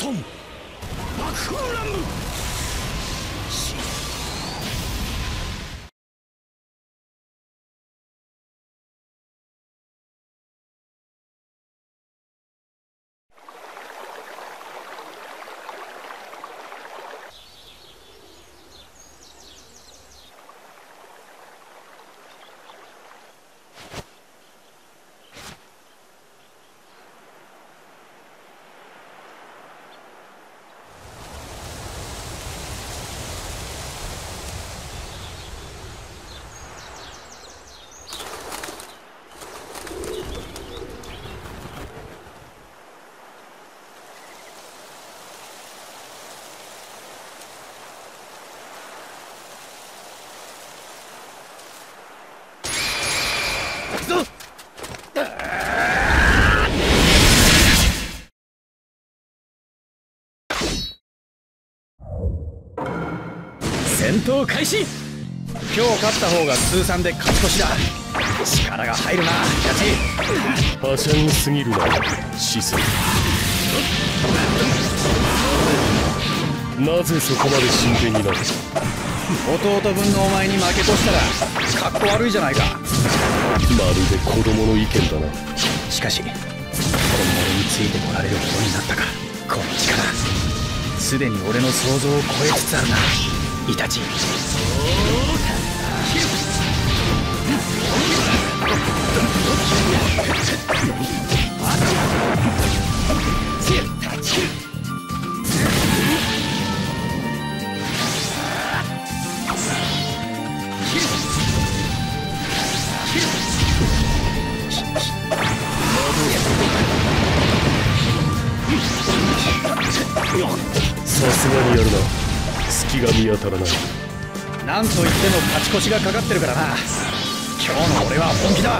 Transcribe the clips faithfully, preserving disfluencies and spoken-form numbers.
トン爆風乱舞。戦闘開始。今日勝った方が通算で勝ち越しだ。力が入るなキャッチ。 はしゃぎすぎるなシス。なぜそこまで真剣になる。 弟分のお前に負け越したらかっこ悪いじゃないか。 まるで子供の意見だな。 しかしこの俺についてこられるほどになったか。この力すでに俺の想像を超えつつあるなイタチ。 さすがにやるな。隙が見当たらない。 なんといっても勝ち越しがかかってるからな。今日の俺は本気だ。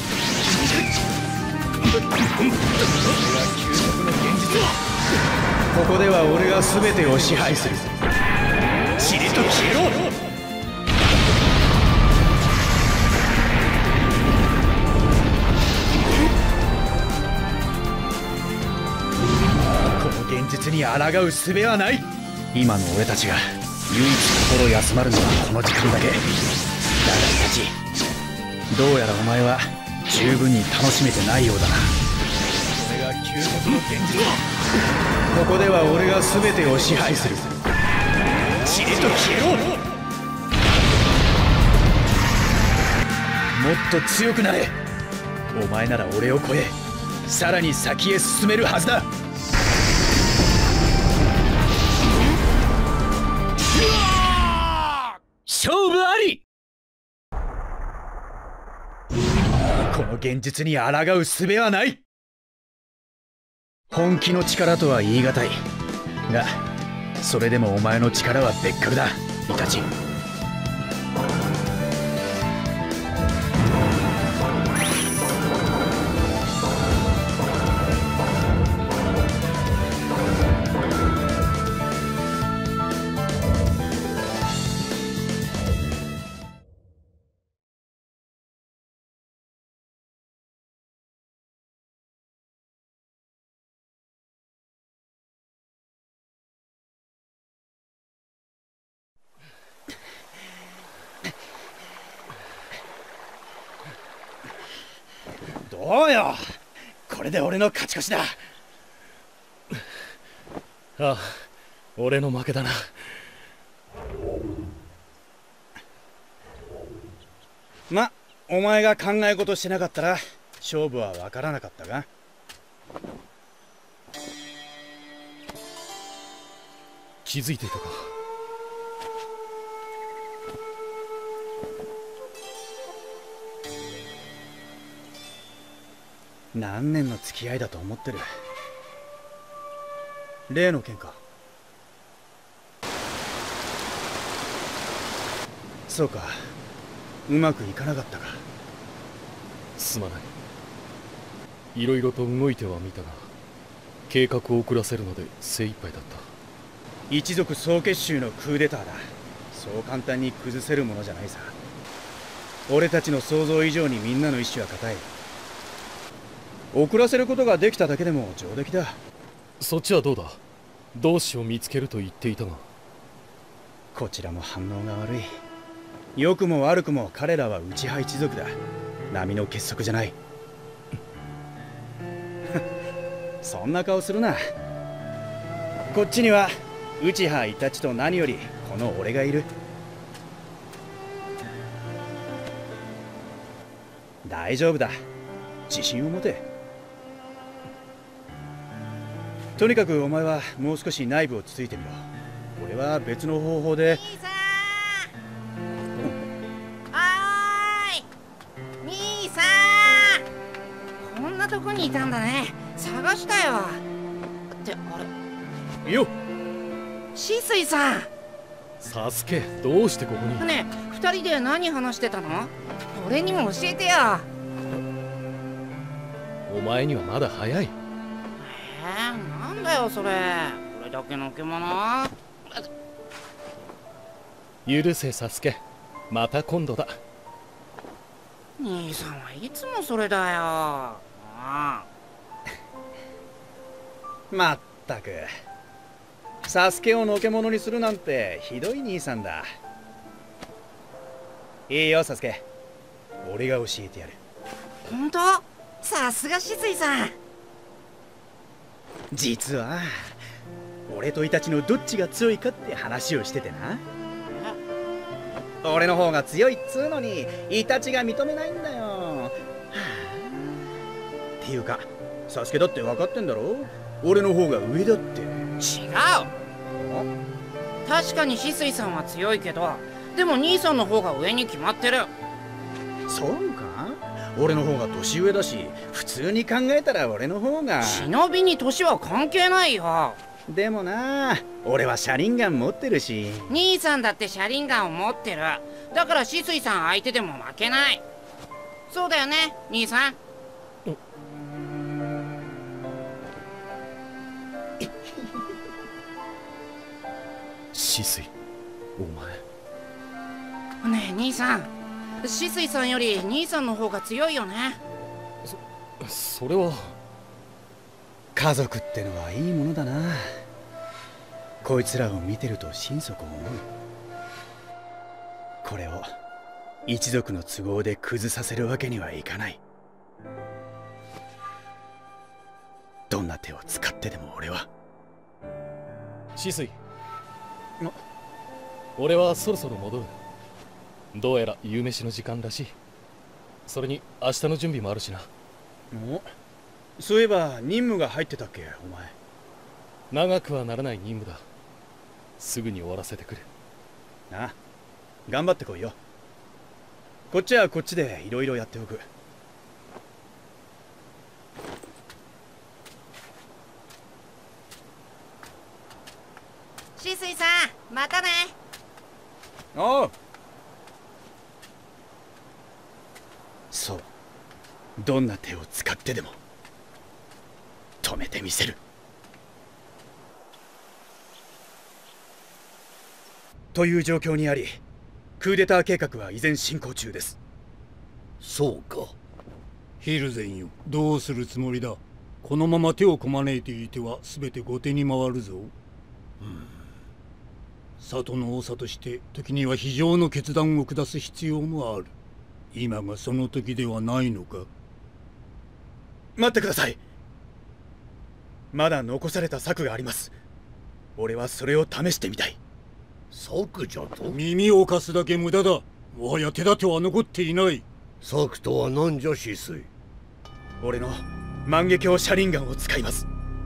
ここでは俺が全てを支配する。しれっと消えろ。この現実に抗う術はない。今の俺たちが唯一心休まるのはこの時間だけだ。がイタチ、どうやらお前は十分に楽しめてないようだな。これが究極の現実。ここでは俺が全てを支配する。しれっと消えろ。もっと強くなれ。お前なら俺を超えさらに先へ進めるはずだ。勝負あり。この現実に抗う術はない。本気の力とは言い難いが、それでもお前の力は別格だイタチ。どうよ、これで俺の勝ち越しだ。 ああ、俺の負けだな。 ま、お前が考え事してなかったら勝負は分からなかったが。 気づいていたか。 何年の付き合いだと思ってる。例の件か。そうか、うまくいかなかったか。 すまない。いろいろと動いてはみたが計画を遅らせるので精一杯だった。 一族総結集のクーデターだ。そう簡単に崩せるものじゃないさ。俺たちの想像以上にみんなの意志は固い。遅らせることができただけでも上出来だ。 そっちはどうだ。 同志を見つけると言っていたが。 こちらも反応が悪い。良くも悪くも彼らは内派一族だ。並の結束じゃない。そんな顔するな。こっちには内派イタチと何よりこの俺がいる。大丈夫だ。自信を持て。とにかくお前はもう少し内部をつついてみろ。俺は別の方法で。 兄さん、おーい兄さん、こんなとこにいたんだね。探したよ。ってあれ、 いいよ。 止水さん。 サスケ、どうしてここに。 ねえ、二人で何話してたの？俺にも教えてよ。 お前にはまだ早い。 えー、なんだよそれ。これだけの獣。 許せサスケ、また今度だ。 兄さんはいつもそれだよ。ああ。 まったく、サスケをのけ者にするなんてひどい兄さんだ。いいよサスケ、俺が教えてやる。 本当？さすが止水さん。 実は俺とイタチのどっちが強いかって話をしててな。俺の方が強いっつうのにイタチが認めないんだよ。はあ、っていうかサスケだって分かってんだろ。俺の方が上だって。 違う。確かに止水さんは強いけど、でも兄さんの方が上に決まってる。 そうか？俺の方が年上だし、普通に考えたら俺の方が。 忍びに年は関係ないよ。 でもな、俺は車輪ガン持ってるし。 兄さんだって車輪ガンを持ってる。だから止水さん相手でも負けない。そうだよね兄さん。 止水、お前。 ねえ兄さん、止水さんより兄さんの方が強いよね。 そそれは。 家族ってのはいいものだな。こいつらを見てると心底思う。これを一族の都合で崩させるわけにはいかない。どんな手を使ってでも俺は。 止水、俺はそろそろ戻る。どうやら夕飯の時間らしい。それに明日の準備もあるしな。 お、そういえば任務が入ってたっけお前。 長くはならない任務だ。すぐに終わらせてくる。 なあ、頑張ってこいよ。こっちはこっちでいろいろやっておく。 止水さん、またね。 おう。そう、どんな手を使ってでも止めてみせる。という状況にあり、クーデター計画は依然進行中です。 そうか。ヒルゼンよ、どうするつもりだ。このまま手をこまねいていては全て後手に回るぞ。うん、里の長として時には非常の決断を下す必要もある。今がその時ではないのか。 待ってください。まだ残された策があります。俺はそれを試してみたい。 策じゃと？耳を貸すだけ無駄だ。もはや手立ては残っていない。 策とは何じゃ止水。 俺の万華鏡車輪ガンを使います。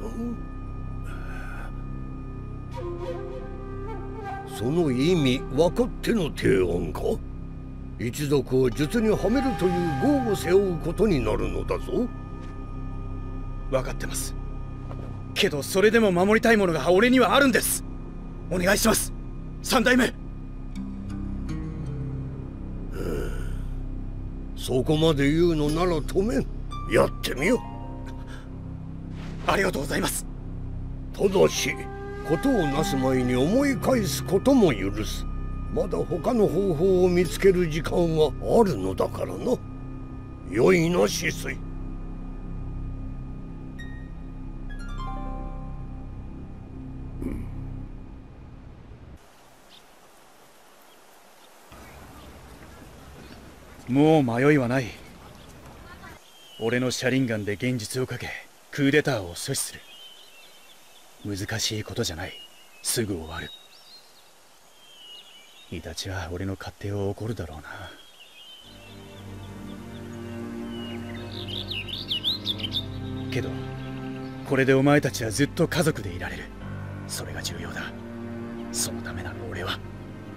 その意味分かっての提案か。一族を術にはめるという業を背負うことになるのだぞ。 分かってます。けどそれでも守りたいものが俺にはあるんです。お願いします、三代目。 そこまで言うのなら止めん。やってみよ。 ありがとうございます。 ただし事をなす前に思い返すことも許す。まだ他の方法を見つける時間はあるのだからな。良いな止水。 もう迷いはない。俺の車輪ガンで現実をかけクーデターを阻止する。難しいことじゃない。すぐ終わる。イタチは俺の勝手を怒るだろうな。けどこれでお前たちはずっと家族でいられる。それが重要だ。そのためなの俺は。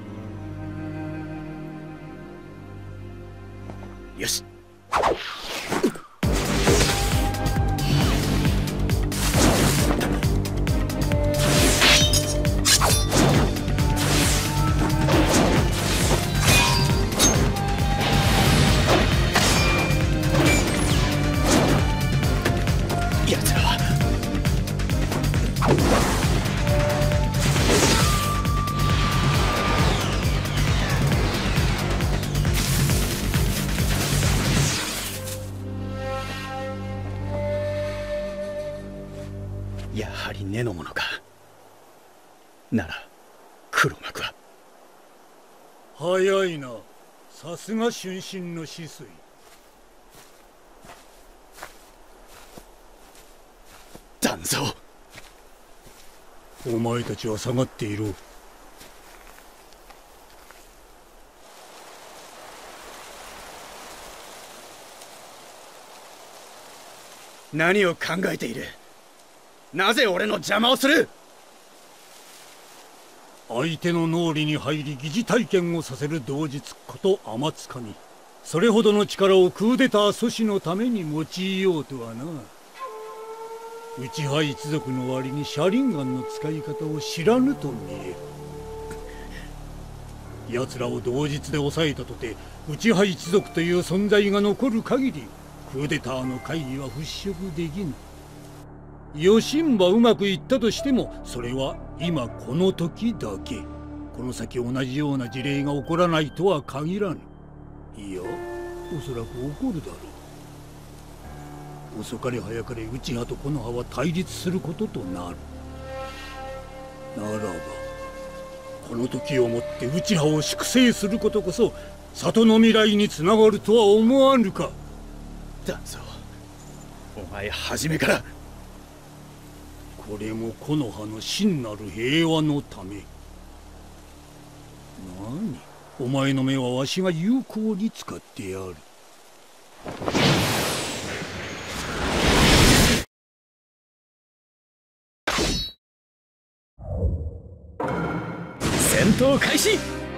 よし。奴らはやはり根のものか。なら黒幕は。 早いな。さすが春神の止水。 団蔵、 お前たちは下がっていろ。 何を考えている。なぜ俺の邪魔をする。 相手の脳裏に入り疑似体験をさせる同日こと天つかみ。それほどの力をクーデター阻止のために用いようとはな。内派一族の割に車輪ガンの使い方を知らぬと見える。奴らを同日で抑えたとて内派一族という存在が残る限りクーデターの会議は払拭できぬ。よしんばうまくいったとしてもそれは今この時だけ。この先同じような事例が起こらないとは限らぬ。いや、おそらく起こるだろう。遅かれ早かれ内派と木の葉は対立することとなる。ならばこの時をもって内派を粛清することこそ里の未来につながるとは思わぬか。 団蔵、お前初めから。 これも木の葉の真なる平和のため。何、お前の目はわしが有効に使ってやる。 戦闘開始。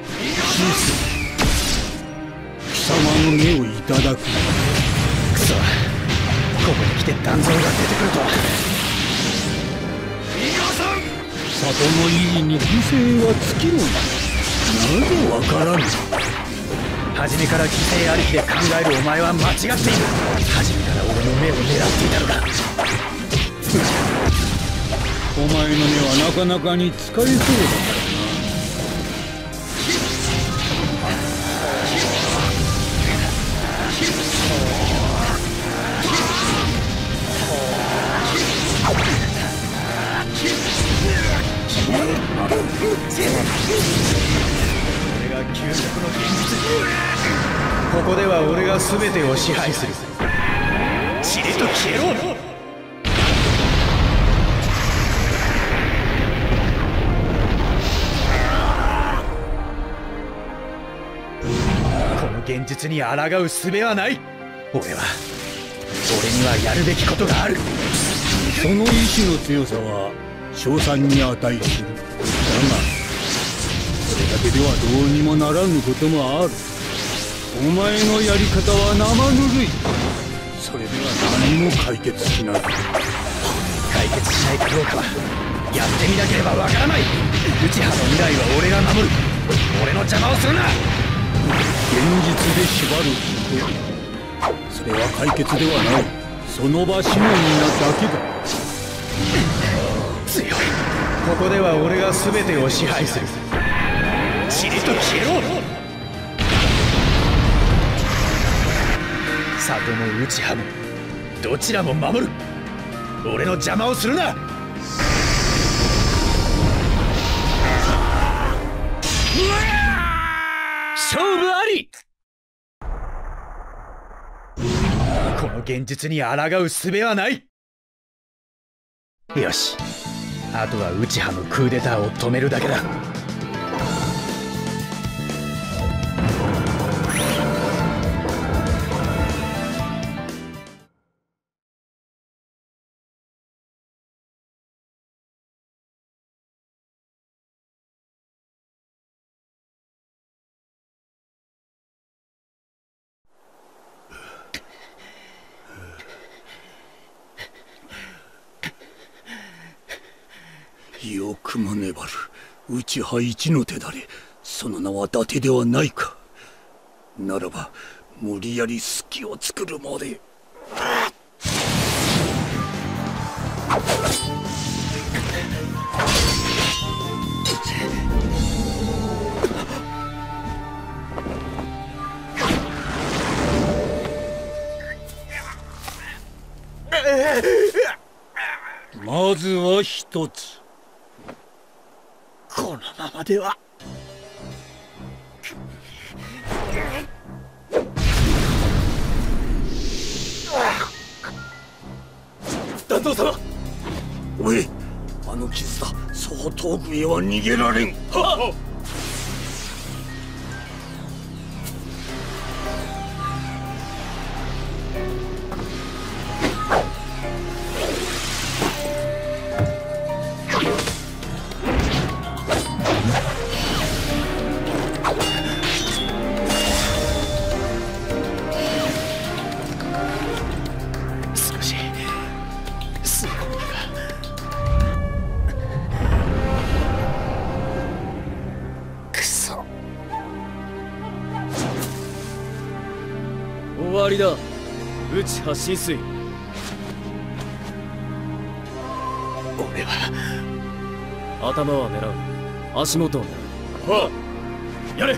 貴様の目をいただく。 クソ、ここに来て団蔵が出てくるとは。 里の意義に犠牲は尽きるのだ。なぜわからぬ。 初めから犠牲ありきで考えるお前は間違っている。初めから俺の目を狙っていたのだ。 お前の目はなかなかに使えそうだからな。 これが究極の現実。ここでは俺が全てを支配する。しれと消えろ。この現実に抗う術はない。俺は俺にはやるべきことがある。 その意志の強さは称賛に値する。だがそれだけではどうにもならぬこともある。お前のやり方は生ぬるい。それでは何も解決しない。 解決しないかどうかはやってみなければわからない。内派の未来は俺が守る。俺の邪魔をするな。 現実で縛ること、それは解決ではない。その場しのぎなだけだ。 強い。ここでは俺が全てを支配する。しれと消えろ。里も内派もどちらも守る。俺の邪魔をするな。 現実に抗う術はない。よし、あとは内派のクーデターを止めるだけだ。 よくも粘る内派一の手だれ。その名は伊達ではないか。ならば無理やり隙を作るまで。まずは一つ。 このままでは。 団蔵様。 おい、あの傷だ。そう遠くへは逃げられん。はっ。 終わりだ、内派浸水。 俺は頭は狙う、足元を狙う。はあ、やれ。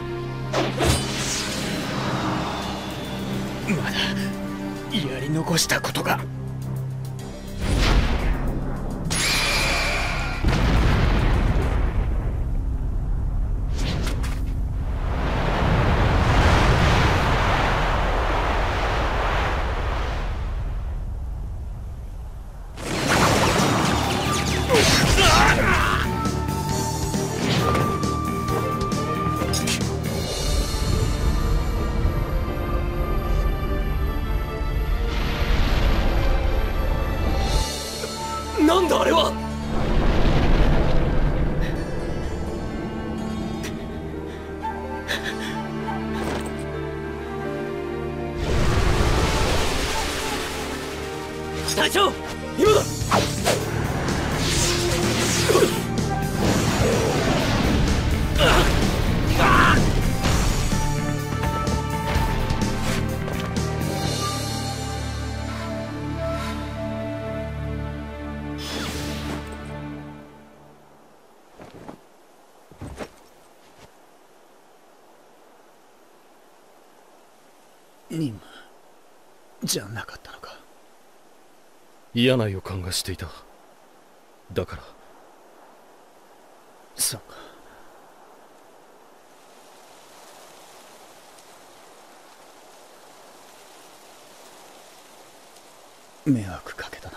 まだやり残したことが。 なんだあれは。隊長、今だ。 任務じゃなかったのか。 嫌な予感がしていた。だから。 そうか。迷惑かけたな。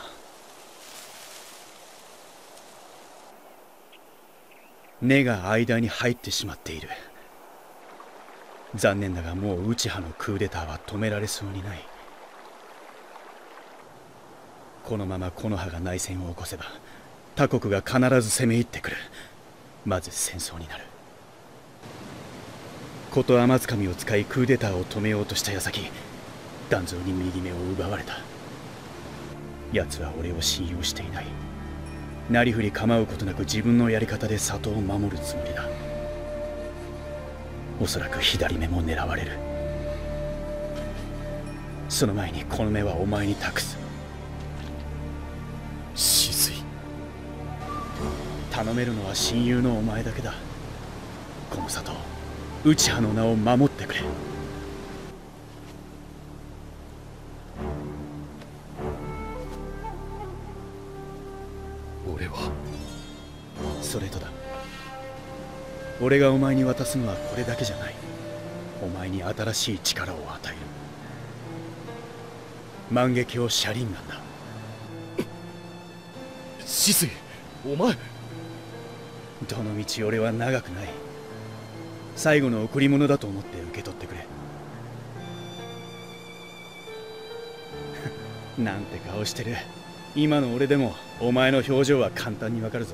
根が間に入ってしまっている。残念だがもう内派のクーデターは止められそうにない。このまま木の葉が内戦を起こせば他国が必ず攻め入ってくる。まず戦争になる。こと天つかみを使いクーデターを止めようとした矢先、団蔵に右目を奪われた。奴は俺を信用していない。なりふり構うことなく自分のやり方で里を守るつもりだ。おそらく左目も狙われる。その前にこの目はお前に託す。 止水。 頼めるのは親友のお前だけだ。この里、内派の名を守ってくれ。 俺はそれとだ。俺がお前に渡すのはこれだけじゃない。お前に新しい力を与える。 万華鏡車輪眼だ。 止水、お前。 どの道俺は長くない。最後の贈り物だと思って受け取ってくれ。なんて顔してる。今の俺でもお前の表情は簡単にわかるぞ。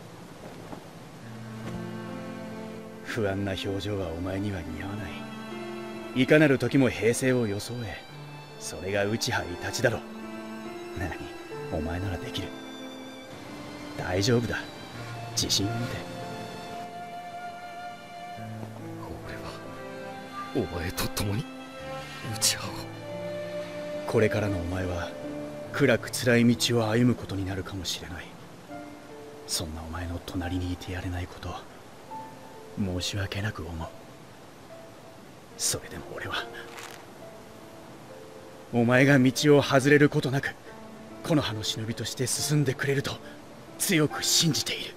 不安な表情はお前には似合わない。いかなる時も平静を装え。それが内派イタチだろ。何、お前ならできる。大丈夫だ。自信を持て。 俺はお前と共に内派を。 これからのお前は暗く辛い道を歩むことになるかもしれない。そんなお前の隣にいてやれないこと申し訳なく思う。それでも俺はお前が道を外れることなく木の葉の忍びとして進んでくれると強く信じている。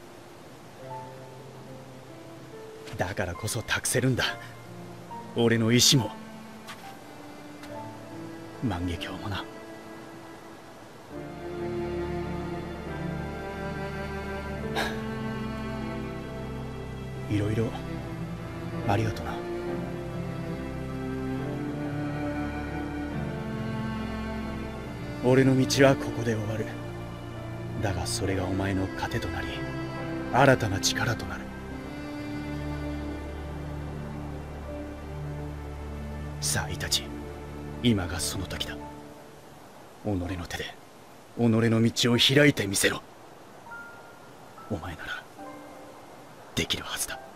だからこそ託せるんだ、俺の意志も万華鏡もな。いろいろありがとな。俺の道はここで終わる。だがそれがお前の糧となり新たな力となる。さあイタチ、今がその時だ。己の手で己の道を開いてみせろ。お前ならできるはずだ。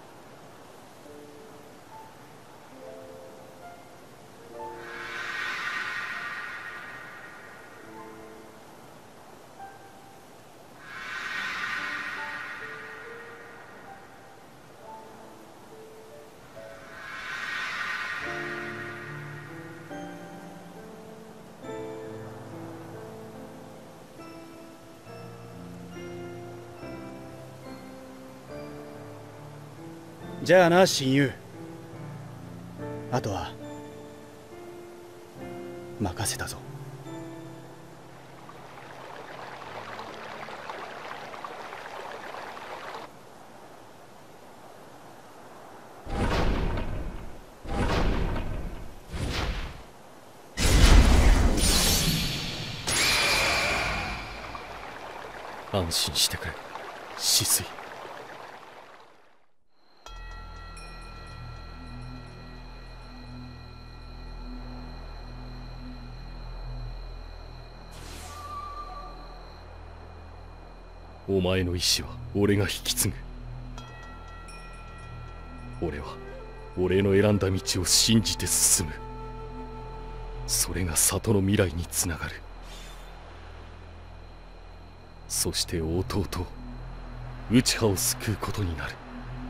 じゃあな親友、あとは任せたぞ。 安心してくれ、止水。お前の意志は俺が引き継ぐ。俺は俺の選んだ道を信じて進む。それが里の未来につながる。そして弟内派を救うことになる。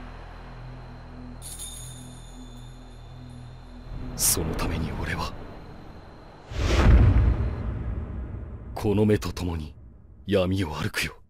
そのために俺はこの目と共に闇を歩くよ。